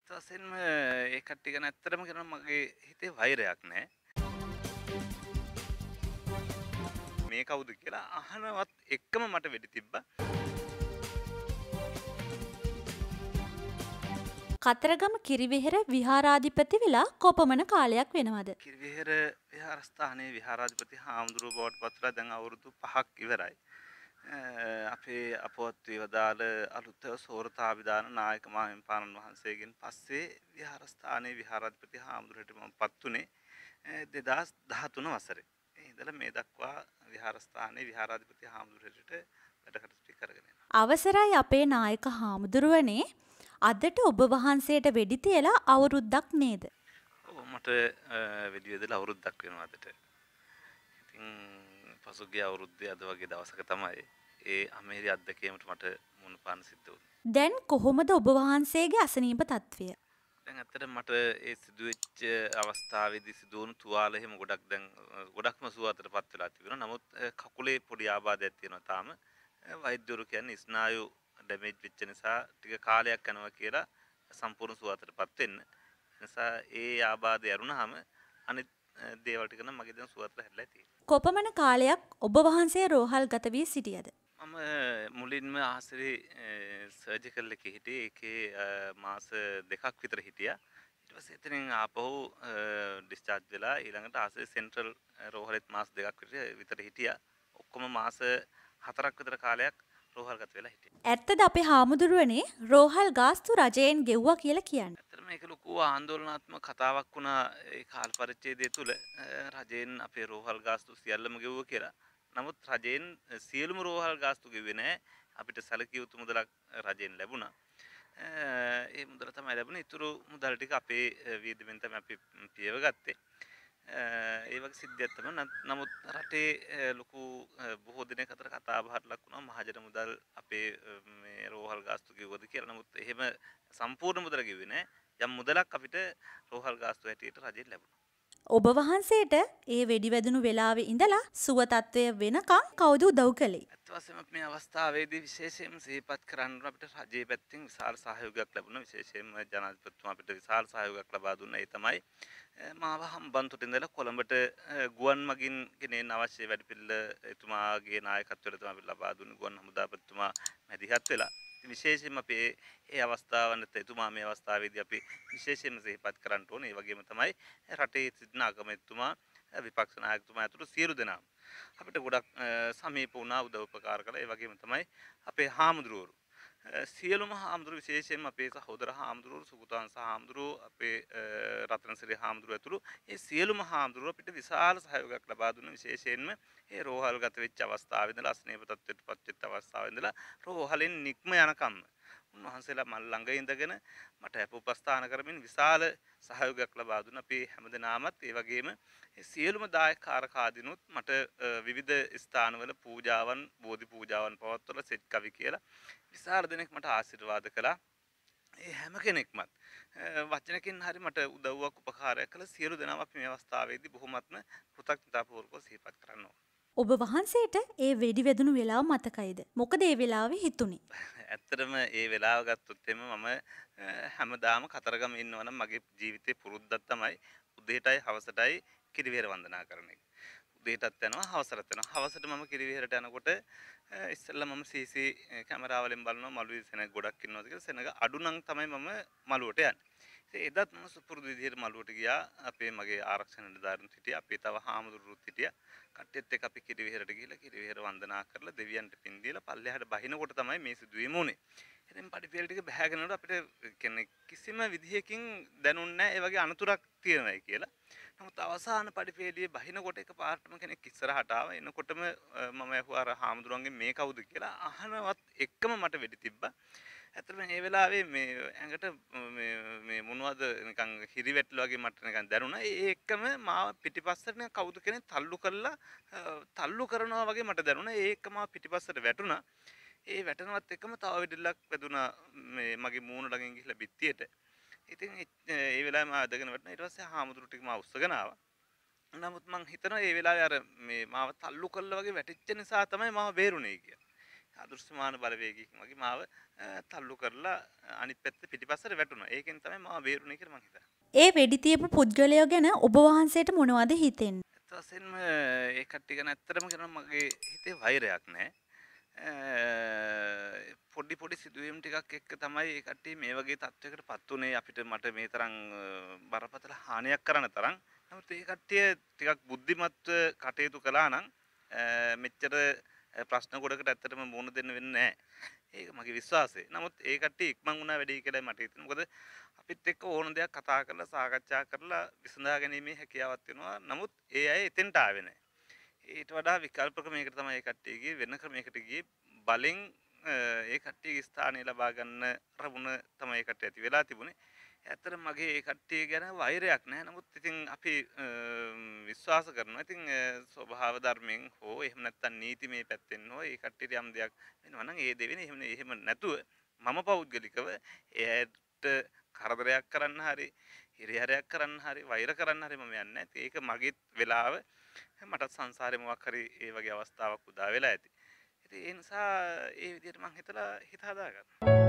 වශයෙන්ම ඒ කට්ටිය ගැන ඇත්තටම කියනවා මගේ හිතේ වෛරයක් නැහැ. මේ කවුද කියලා අහනවත් එක්කම මට වෙඩි තිබ්බා. කතරගම කිරිවෙහෙර විහාරාධිපති වෙලා කොපමණ කාලයක් වෙනවද? කිරිවෙහෙර විහාරස්ථානයේ විහාරාධිපති හාමුදුරුවෝ බවට පත් වෙලා දැන් අවුරුදු 5ක් ඉවරයි. අපේ අපවත් වේවදාල අලුත සෝරතාවිදාන නායක මාහිමිපාණන් වහන්සේගෙන් පස්සේ විහාරස්ථානයේ විහාරාධිපති හාමුදුරුවන්ට මම පත් වුණේ 2013 වසරේ. ඒ ඉඳලා මේ දක්වා විහාරස්ථානයේ විහාරාධිපති හාමුදුරුවන්ට වැඩ කටයුතු කරගෙන යනවා. අවසරයි අපේ නායක හාමුදුරුවනේ, අදට ඔබ වහන්සේට වෙඩි තියලා අවුරුද්දක් නේද? ඔව් මට වෙඩි වෙදලා අවුරුද්දක් වෙනවා අදට. ඉතින් පසුගිය අවුරුද්දේ අද වගේ දවසක තමයි ඒ අමේරි අත්දැකීමට මට මුහුණ පාන්න සිද්ධ වුණේ. දැන් කොහොමද ඔබ වහන්සේගේ අසනීප තත්ත්වය? දැන් ඇත්තට මට ඒ සිදුවෙච්ච අවස්ථාවේදී සිදුවුණු තුවාල එහෙම ගොඩක් දැන් ගොඩක්ම සුවතටපත් වෙලා තිබෙනවා. නමුත් කකුලේ පොඩි ආබාධයක් තියෙනවා තාම. වෛද්‍යවරු කියන්නේ ස්නායු ඩැමේජ් වෙච්ච නිසා ටික කාලයක් යනවා කියලා සම්පූර්ණ සුවතටපත් වෙන්න. ඒ නිසා ඒ ආබාධය අරුණාම අනිත් දේවල් ටික නම් මගේ දැන් සුවතට හැදලා තියෙනවා. කොපමණ කාලයක් ඔබ වහන්සේ රෝහල් ගත වී සිටියද? මම මුලින්ම ආසරේ සර්ජිකල් එකේ හිටියේ. ඒකේ මාස 2ක් විතර හිටියා. ඊට පස්සේ එතනින් ආපහු ඩිස්චාර්ජ් වෙලා ඊළඟට ආසරේ සෙන්ට්‍රල් රෝහලෙත් මාස 2ක් විතර හිටියා. ඔක්කොම මාස 4ක් විතර කාලයක් රෝහල්ගත වෙලා හිටියා. ඇත්තද අපේ හාමුදුරුවනේ රෝහල් ගාස්තු රජයෙන් ගෙව්වා කියලා කියන්නේ? ඇත්තටම මේක ලොකු ආందోලනාත්මක කතාවක් වුණා ඒ කාල පරිච්ඡේදය තුල. රජයෙන් අපේ රෝහල් ගාස්තු සියල්ලම ගෙවුවා කියලා. නමුත් රජයෙන් සියලුම රෝහල් ගාස්තු ගෙව්වේ නැහැ. අපිට සැලකිය යුතු මුදලක් රජයෙන් ලැබුණා. ඒ මුදල තමයි ලැබුණේ. ඊටු මුදල් ටික අපේ වියදමෙන් තමයි අපි පියව ගත්තේ. ඒ වගේ සිද්ධියක් තමයි. නමුත් රටේ ලොකු බොහෝ දිනක අතර කතා බහට ලක් වුණා මහජන මුදල් අපේ මේ රෝහල් ගාස්තු ගෙවුවද කියලා. නමුත් එහෙම සම්පූර්ණ මුදල ගෙව්වේ නැහැ. යම් මුදලක් අපිට රෝහල් ගාස්තු හැටියට රජයෙන් ලැබුණා. ඔබ වහන්සේට ඒ වෙඩි වැදුණු වෙලාවේ ඉඳලා සුව තත්ත්වය වෙනකම් කවුද උදව් කළේ? ඇත්ත වශයෙන්ම මේ අවස්ථාවේදී විශේෂයෙන්ම සිහිපත් කරන්න අපිට රජයේ පැත්තෙන් විශාල සහයෝගයක් ලැබුණා. විශේෂයෙන්ම ජනාධිපතිතුමා අපිට විශාල සහයෝගයක් ලබා දුන්නා. ඒ තමයි මාව හම්බන්තොට ඉඳලා කොළඹට ගුවන් මගින් ගෙනෙන්න අවශ්‍ය වැඩපිළිවෙල එතුමාගේ නායකත්වයට තමයි අපිට ලබා දුන්නේ. ගුවන් හමුදාපතිතුමා මැදිහත් වෙලා විශේෂයෙන්ම අපි ඒ අවස්ථාවන්ට එතුමා මේ අවස්ථාවේදී අපි විශේෂයෙන්ම සිහිපත් කරන්න ඕනේ. ඒ වගේම තමයි රටේ සිටින අගමැතිතුමා විපක්ෂ නායකතුමා ඇතුළු සියලු දෙනාම අපිට ගොඩක් සමීප වුණා, උදව් උපකාර කළා. ඒ වගේම තමයි අපේ හාමුදුරුවෝ සියලුම හාමුදුරුවෝ විශේෂයෙන්ම අපේ සහෝදර හාමුදුරුවෝ සුගතවංශ හාමුදුරුවෝ අපේ රත්නසිරි හාමුදුරුවෝ ඇතුළු ඒ සියලුම හාමුදුරුවෝ අපිට විශාල සහයෝගයක් ලබා දුන්නා. විශේෂයෙන්ම ඒ රෝහල් ගත වෙච්ච අවස්ථාවේ ඉඳලා අස්නේහ තත්ත්වයට පත් වෙච්ච අවස්ථාවේ ඉඳලා රෝහලෙන් නික්ම යනකම් උන්වහන්සේලා මල් ළඟ ඉඳගෙන මට අපෝපස්ථාන කරමින් විශාල සහයෝගයක් ලබා දුන්නා. අපි හැමදෙනාමත් ඒ වගේම සියලුම දායකකාරකාදීනුත් මට විවිධ ස්ථානවල පූජාවන්, බෝධි පූජාවන් පවත්වලා සෙත් කවි කියලා විශාල දෙනෙක් මට ආශිර්වාද කළා. ඒ හැම කෙනෙක්මත් වචනකින් හරි මට උදව්වක් උපකාරයක් කළ සියලු දෙනාම අපි මේ අවස්ථාවේදී බොහොමත්ම කෘතඥතාපූර්වකව සිහිපත් කරනවා. ඔබ වහන්සේට ඒ වෙඩි වැදුණු වෙලාව මතකයිද? මොකද ඒ වෙලාවේ හිතුනේ? ඇත්තටම ඒ වෙලාව ගත්තොත් එimhe මම හැමදාම කතරගම ඉන්නවනම් මගේ ජීවිතේ පුරුද්දක් තමයි උදේටයි හවසටයි කිරිවෙහෙර වන්දනා කරන එක. උදේටත් යනවා හවසටත් යනවා. හවසට මම කිරිවෙහෙරට යනකොට ඉස්සෙල්ලා මම CC කැමරාවලින් බලනවා මළුවේ සෙනග ගොඩක් ඉන්නවද කියලා. සෙනග අඩු නම් තමයි මම මළුවට යන්නේ. ඉතින් එදත් මම සුපුරුදු විදිහට මළුවට ගියා. අපේ මගේ ආරක්ෂක නිලධාරීන් හිටියා. අපේ තව හාමුදුරුවෝත් හිටියා. කට්ටියත් එක්ක අපි කිරිවෙහෙරට ගිහලා කිරිවෙහෙර වන්දනා කරලා දෙවියන්ට පින් දීලා පල්ලෙහාට බහිනකොට තමයි මේ සිදුවීම උනේ. ඉතින් පඩිපෙළ ටික බහගෙන යනකොට අපිට කියන්නේ කිසිම විදිහකින් දැනුන්නේ නැහැ ඒ වගේ අනතුරක් තියෙනවායි කියලා. නමුත් අවසාන පඩිපෙළියේ බහිනකොට එකපාරටම කෙනෙක් ඉස්සරහට ආවා. එනකොටම මම ඇහුවා අර හාමුදුරන්ගෙන් මේ කවුද කියලා. අහනවත් එක්කම මට වෙඩි තිබ්බා. ඇත්තටම මේ වෙලාවේ මේ ඇඟට මේ මොනවද නිකන් හිරිවැටල වගේ මට නිකන් දැනුණා. ඒ එක්කම මාව පිටිපස්සට කවුද කෙනෙක් තල්ලු කරනවා වගේ මට දැනුණා. ඒ එක්කම පිටිපස්සට වැටුණා. ඒ වැටෙනවත් එක්කම තව වෙඩිල්ලක් වැදුනා මේ මගේ මූණ ළඟින් ගිහිල්ලා බිත්තියට. ඉතින් ඒ වෙලාවේ මම අදගෙන වැටුණා. ඊට පස්සේ හාමුදුරු ටික මාව උස්සගෙන ආවා. නමුත් මං හිතනවා ඒ වෙලාවේ අර මේ මාව තල්ලු කළා වගේ වැටිච්ච නිසා තමයි මාව බේරුනේ කියලා. අදෘශ්‍යමාන බලවේගයකින් වගේ මාව තල්ලු කරලා අනිත් පැත්ත පිටිපස්සට වැටුණා. ඒකෙන් තමයි මාව බේරුනේ කියලා මං හිතන්නේ. ඒ වෙඩි තියපු පුද්ගලයෝ ගැන ඔබ වහන්සේට මොනවද හිතෙන්නේ? ඇත්ත වශයෙන්ම ඒ කට්ටිය ගැන ඇත්තටම කියනවා මගේ හිතේ වෛරයක් නැහැ. පොඩි පොඩි සිදුවීම් ටිකක් එක්ක තමයි ඒ කට්ටිය මේ වගේ තත්වයකට පත් උනේ අපිට මට මේ තරම් බරපතල හානියක් කරන තරම්. නමුත් ඒ කට්ටිය ටිකක් බුද්ධිමත්ව කටයුතු කළා නම් මෙච්චර ප්‍රශ්න ගොඩකට ඇත්තටම මුහුණ දෙන්න වෙන්නේ නැහැ. ඒක මගේ විශ්වාසය. නමුත් ඒ කට්ටිය ඉක්මන් වුණා වැඩි කියලා මට හිතෙනවා. මොකද අපිත් එක්ක ඕන දෙයක් කතා කරලා සාකච්ඡා කරලා විසඳා ගැනීමේ හැකියාවක් වෙනවා. නමුත් ඒ අය එතෙන්ට ආවේ නැහැ. ඊට වඩා විකල්ප ක්‍රමයකට තමයි ඒ කට්ටිය ගියේ වෙන ක්‍රමයකට ගියේ බලෙන් ඒ කට්ටියගේ ස්ථානය ලබා ගන්න රමුණ තමයි ඒ කට්ටිය ඇති වෙලා තිබුණේ. ඇත්තට මගේ ඒ කට්ටිය ගැන වෛරයක් නැහැ. නමුත් ඉතින් අපි විශ්වාස කරනවා. ඉතින් ස්වභාව ධර්මයෙන් හෝ එහෙම නැත්නම් නීතිමය පැත්තෙන් හෝ ඒ කට්ටියට යම් දෙයක් වෙනවා නම් ඒ දෙවෙනි එහෙම නැතුව මම පෞද්ගලිකව එයාට කරදරයක් කරන්න හරි හිරිහැරයක් කරන්න හරි වෛර කරන්න හරි මම යන්නේ නැහැ. ඒක මගේත් වෙලාව මටත් සංසාරේ මොකක් හරි ඒ වගේ අවස්ථාවක් උදා වෙලා ඇති. ඉතින් ඒ නිසා ඒ විදිහට මම හිතලා හිත හදාගත්තා.